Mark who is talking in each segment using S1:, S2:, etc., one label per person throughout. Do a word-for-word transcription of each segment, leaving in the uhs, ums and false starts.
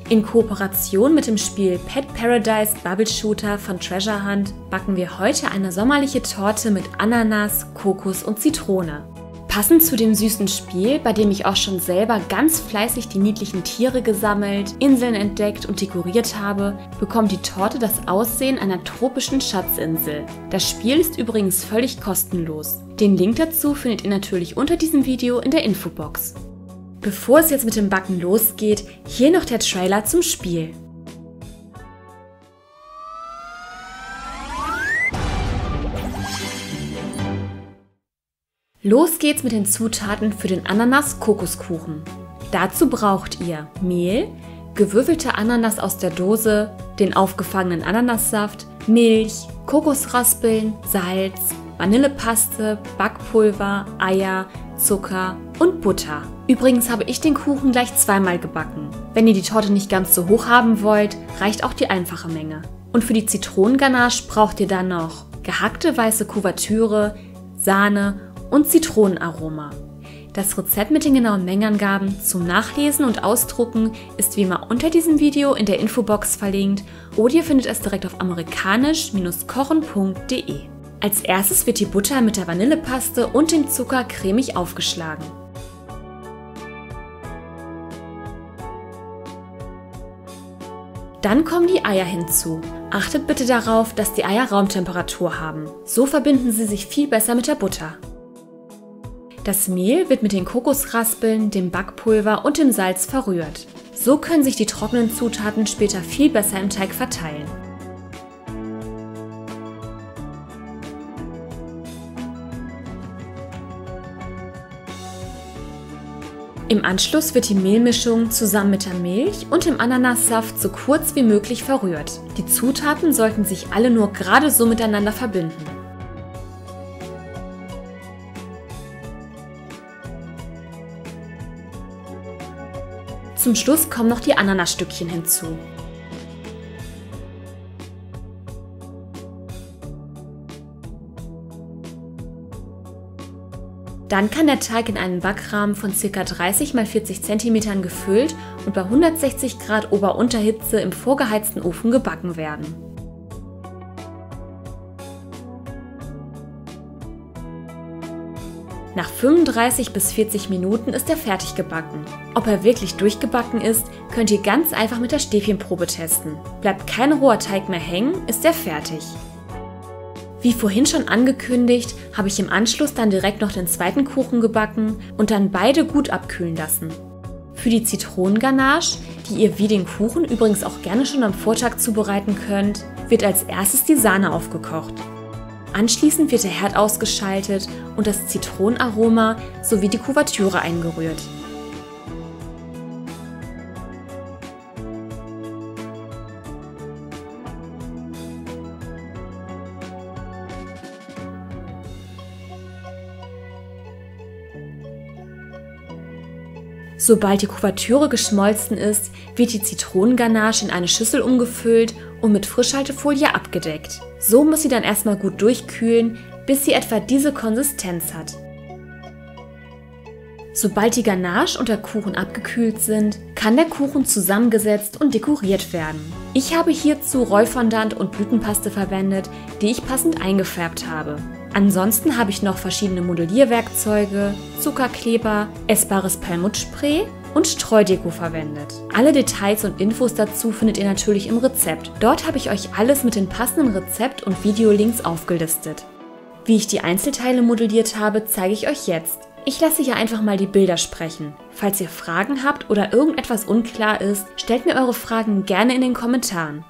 S1: In Kooperation mit dem Spiel Pet Paradise Bubble Shooter von Treasure Hunt backen wir heute eine sommerliche Torte mit Ananas, Kokos und Zitrone. Passend zu dem süßen Spiel, bei dem ich auch schon selber ganz fleißig die niedlichen Tiere gesammelt, Inseln entdeckt und dekoriert habe, bekommt die Torte das Aussehen einer tropischen Schatzinsel. Das Spiel ist übrigens völlig kostenlos. Den Link dazu findet ihr natürlich unter diesem Video in der Infobox. Bevor es jetzt mit dem Backen losgeht, hier noch der Trailer zum Spiel. Los geht's mit den Zutaten für den Ananas-Kokoskuchen. Dazu braucht ihr Mehl, gewürfelte Ananas aus der Dose, den aufgefangenen Ananassaft, Milch, Kokosraspeln, Salz, Vanillepaste, Backpulver, Eier, Zucker und Butter. Übrigens habe ich den Kuchen gleich zweimal gebacken. Wenn ihr die Torte nicht ganz so hoch haben wollt, reicht auch die einfache Menge. Und für die Zitronenganache braucht ihr dann noch gehackte weiße Kuvertüre, Sahne und Zitronenaroma. Das Rezept mit den genauen Mengenangaben zum Nachlesen und Ausdrucken ist wie immer unter diesem Video in der Infobox verlinkt oder ihr findet es direkt auf amerikanisch kochen punkt de. Als erstes wird die Butter mit der Vanillepaste und dem Zucker cremig aufgeschlagen. Dann kommen die Eier hinzu. Achtet bitte darauf, dass die Eier Raumtemperatur haben. So verbinden sie sich viel besser mit der Butter. Das Mehl wird mit den Kokosraspeln, dem Backpulver und dem Salz verrührt. So können sich die trockenen Zutaten später viel besser im Teig verteilen. Im Anschluss wird die Mehlmischung zusammen mit der Milch und dem Ananassaft so kurz wie möglich verrührt. Die Zutaten sollten sich alle nur gerade so miteinander verbinden. Zum Schluss kommen noch die Ananasstückchen hinzu. Dann kann der Teig in einen Backrahmen von ca. dreißig mal vierzig Zentimeter gefüllt und bei hundertsechzig Grad Ober-Unterhitze im vorgeheizten Ofen gebacken werden. Nach fünfunddreißig bis vierzig Minuten ist er fertig gebacken. Ob er wirklich durchgebacken ist, könnt ihr ganz einfach mit der Stäbchenprobe testen. Bleibt kein roher Teig mehr hängen, ist er fertig. Wie vorhin schon angekündigt, habe ich im Anschluss dann direkt noch den zweiten Kuchen gebacken und dann beide gut abkühlen lassen. Für die Zitronenganache, die ihr wie den Kuchen übrigens auch gerne schon am Vortag zubereiten könnt, wird als erstes die Sahne aufgekocht. Anschließend wird der Herd ausgeschaltet und das Zitronenaroma sowie die Kuvertüre eingerührt. Sobald die Kuvertüre geschmolzen ist, wird die Zitronenganache in eine Schüssel umgefüllt und mit Frischhaltefolie abgedeckt. So muss sie dann erstmal gut durchkühlen, bis sie etwa diese Konsistenz hat. Sobald die Ganache und der Kuchen abgekühlt sind, kann der Kuchen zusammengesetzt und dekoriert werden. Ich habe hierzu Rollfondant und Blütenpaste verwendet, die ich passend eingefärbt habe. Ansonsten habe ich noch verschiedene Modellierwerkzeuge, Zuckerkleber, essbares Perlmuttspray und Streudeko verwendet. Alle Details und Infos dazu findet ihr natürlich im Rezept. Dort habe ich euch alles mit den passenden Rezept- und Videolinks aufgelistet. Wie ich die Einzelteile modelliert habe, zeige ich euch jetzt. Ich lasse hier einfach mal die Bilder sprechen. Falls ihr Fragen habt oder irgendetwas unklar ist, stellt mir eure Fragen gerne in den Kommentaren.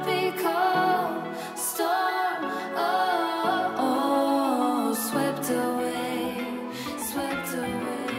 S2: tropical storm. Oh, oh, swept away, swept away.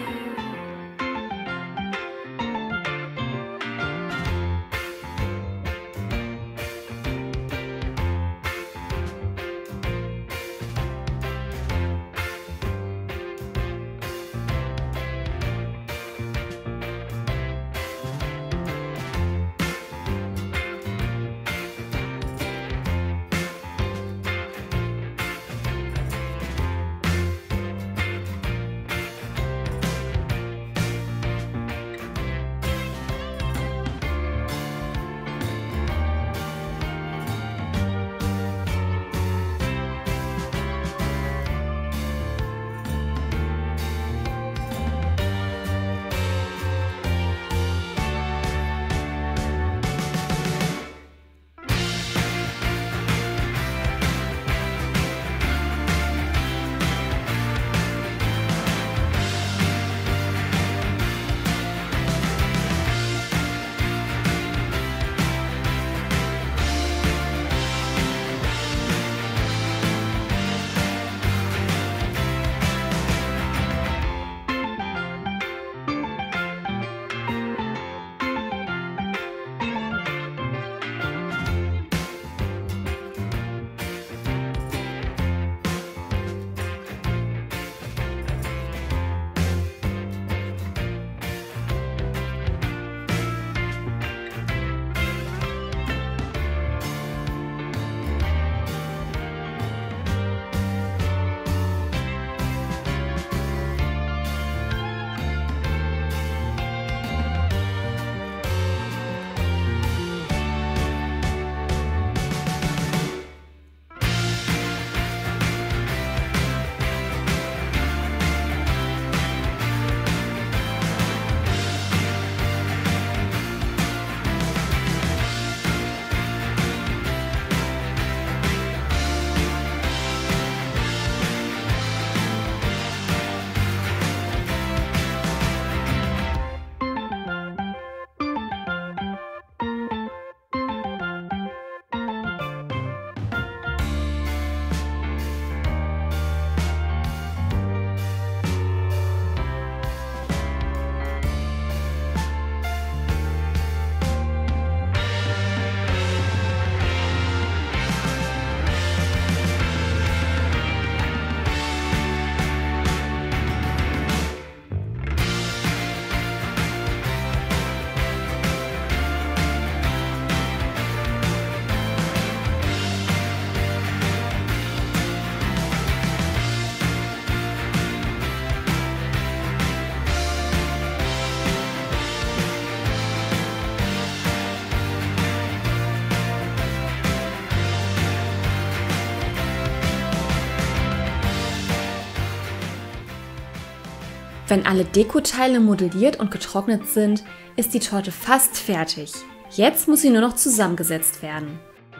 S1: Wenn alle Dekoteile modelliert und getrocknet sind, ist die Torte fast fertig. Jetzt muss sie nur noch zusammengesetzt werden.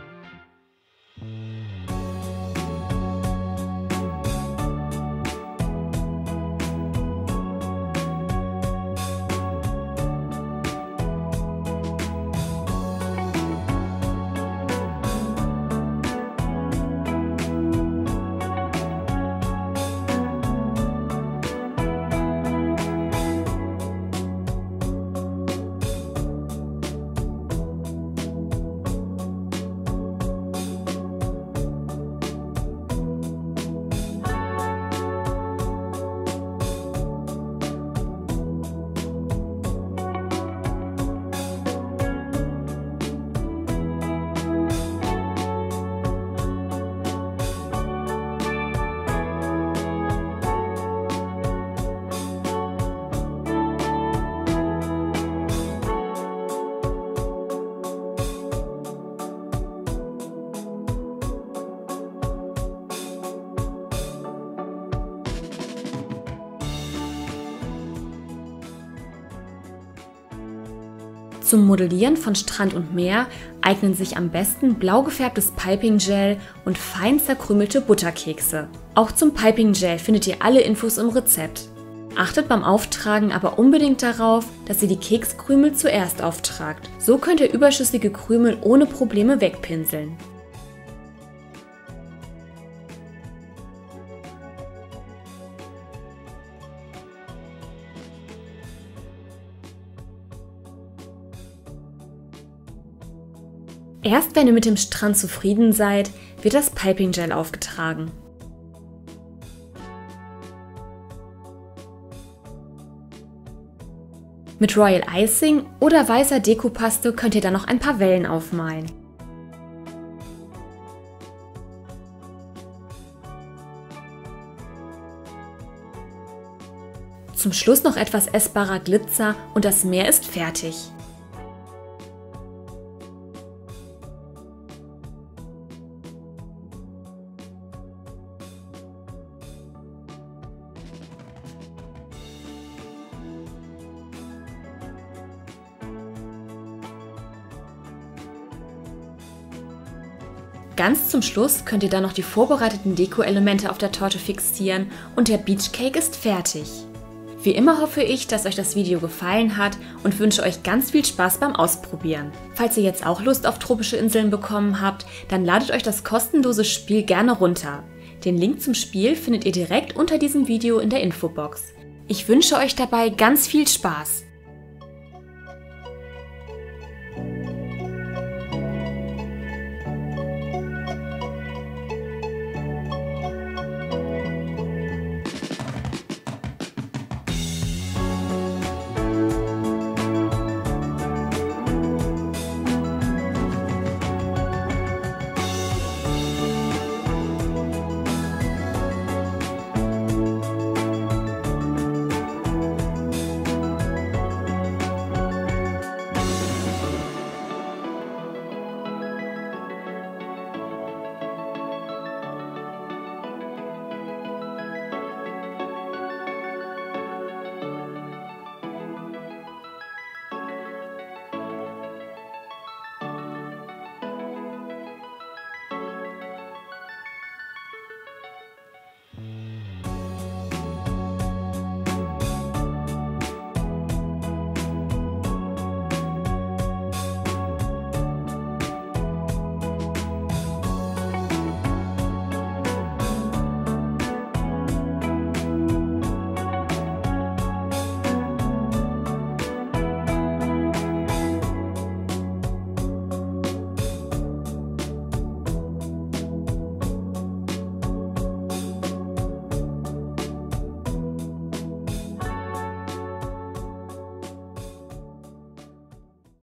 S1: Zum Modellieren von Strand und Meer eignen sich am besten blau gefärbtes Piping Gel und fein zerkrümelte Butterkekse. Auch zum Piping Gel findet ihr alle Infos im Rezept. Achtet beim Auftragen aber unbedingt darauf, dass ihr die Kekskrümel zuerst auftragt. So könnt ihr überschüssige Krümel ohne Probleme wegpinseln. Erst wenn ihr mit dem Strand zufrieden seid, wird das Piping Gel aufgetragen. Mit Royal Icing oder weißer Dekopaste könnt ihr dann noch ein paar Wellen aufmalen. Zum Schluss noch etwas essbarer Glitzer und das Meer ist fertig. Ganz zum Schluss könnt ihr dann noch die vorbereiteten Deko-Elemente auf der Torte fixieren und der Beach Cake ist fertig. Wie immer hoffe ich, dass euch das Video gefallen hat und wünsche euch ganz viel Spaß beim Ausprobieren. Falls ihr jetzt auch Lust auf tropische Inseln bekommen habt, dann ladet euch das kostenlose Spiel gerne runter. Den Link zum Spiel findet ihr direkt unter diesem Video in der Infobox. Ich wünsche euch dabei ganz viel Spaß!